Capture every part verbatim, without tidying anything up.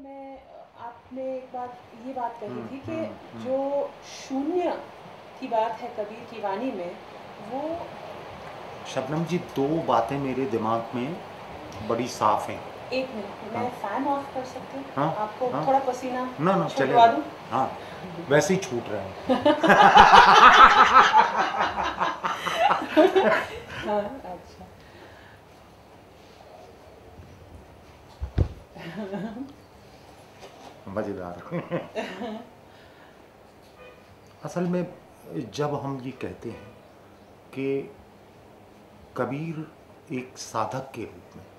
मैं अ, आपने एक बात ये बात कही हुँ, थी कि हुँ, हुँ। जो शून्य की बात है कबीर की वाणी में, वो शबनम जी, दो बातें मेरे दिमाग में बड़ी साफ हैं। एक मिनट, हाँ, मैं फ़ैन ऑफ कर सकती हूँ? हाँ, आपको हाँ। थोड़ा पसीना ना, ना छुड़वा चलेगा। दूँ? हाँ, वैसे ही छूट रहे हैं। हाँ, अच्छा। मज़ेदार। असल में जब हम ये कहते हैं कि कबीर एक साधक के रूप में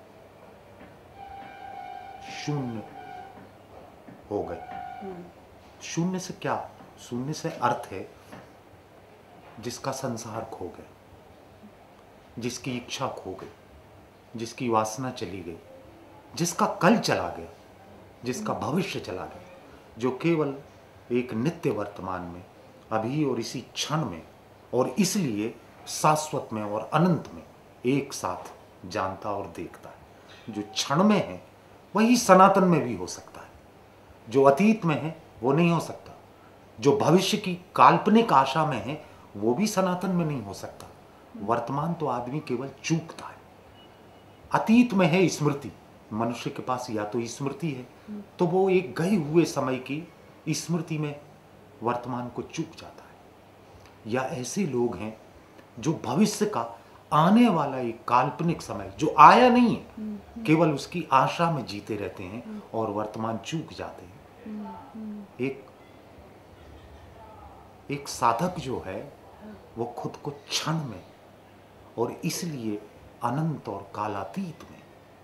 शून्य हो गए। शून्य से क्या? शून्य से अर्थ है जिसका संसार खो गया, जिसकी इच्छा खो गई, जिसकी वासना चली गई, जिसका कल चला गया, जिसका भविष्य चला गया, जो केवल एक नित्य वर्तमान में, अभी और इसी क्षण में, और इसलिए शाश्वत में और अनंत में एक साथ जानता और देखता है। जो क्षण में है वही सनातन में भी हो सकता है, जो अतीत में है वो नहीं हो सकता, जो भविष्य की काल्पनिक आशा में है वो भी सनातन में नहीं हो सकता। वर्तमान तो आदमी केवल चूकता है। अतीत में है स्मृति, मनुष्य के पास या तो स्मृति है तो वो एक गए हुए समय की स्मृति में वर्तमान को चूक जाता है, या ऐसे लोग हैं जो भविष्य का आने वाला एक काल्पनिक समय जो आया नहीं है केवल उसकी आशा में जीते रहते हैं और वर्तमान चूक जाते हैं। एक एक साधक जो है वो खुद को क्षण में और इसलिए अनंत और कालातीत में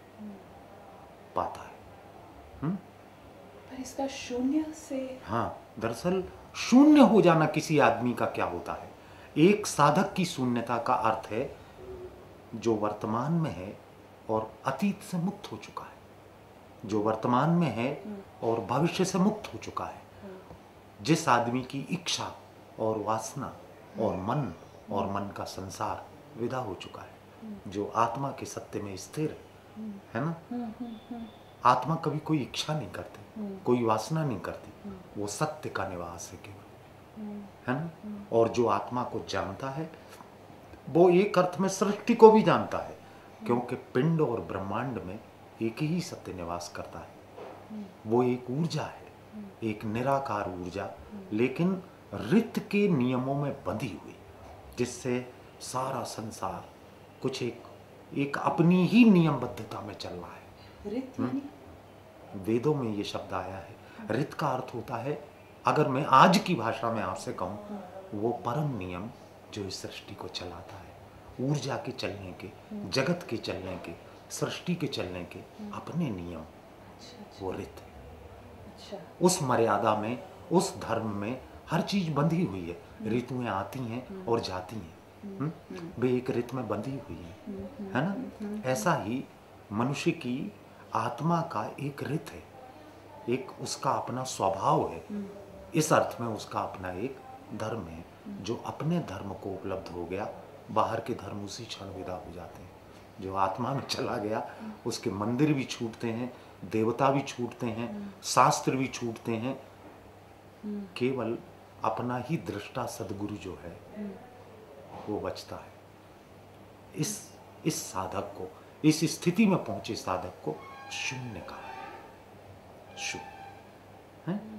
पाता है। हुँ? पर इसका शून्य से हाँ, दरअसल शून्य हो जाना किसी आदमी का क्या होता है? एक साधक की शून्यता का अर्थ है जो वर्तमान में है और अतीत से मुक्त हो चुका है, जो वर्तमान में है और भविष्य से मुक्त हो चुका है, जिस आदमी की इच्छा और वासना और मन और मन का संसार विदा हो चुका है, जो आत्मा के सत्य में स्थिर है ना। आत्मा कभी कोई इच्छा नहीं करती, कोई वासना नहीं करती, वो सत्य का निवास है केवल, है ना। और जो आत्मा को जानता है वो एक अर्थ में सृष्टि को भी जानता है, क्योंकि पिंड और ब्रह्मांड में एक ही सत्य निवास करता है। वो एक ऊर्जा है, एक निराकार ऊर्जा, लेकिन ऋत के नियमों में बंधी हुई, जिससे सारा संसार कुछ एक एक अपनी ही नियमबद्धता में चल रहा है। ऋत यानी वेदों में ये शब्द आया है। ऋत का अर्थ होता है, अगर मैं आज की भाषा में आपसे कहूँ, वो परम नियम जो इस सृष्टि को चलाता है, ऊर्जा के चलने के, जगत के चलने के, सृष्टि के चलने के अपने नियम, वो ऋत। अच्छा, उस मर्यादा में, उस धर्म में हर चीज बंधी हुई है। ऋतुएं आती हैं और जाती हैं, हुँ? वे एक ऋत में बंधी हुई हैं, है ना। ऐसा ही मनुष्य की आत्मा का एक ऋत है, एक उसका अपना स्वभाव है। इस अर्थ में उसका अपना एक धर्म है, जो अपने धर्म को उपलब्ध हो गया, बाहर के धर्म उसी क्षण विदा हो जाते हैं। जो आत्मा में चला गया उसके मंदिर भी छूटते हैं, देवता भी छूटते हैं, शास्त्र भी छूटते हैं, केवल अपना ही दृष्टा सदगुरु जो है वो बचता है। इस इस साधक को, इस स्थिति में पहुंचे साधक को शून्य कहा है। शून्य है।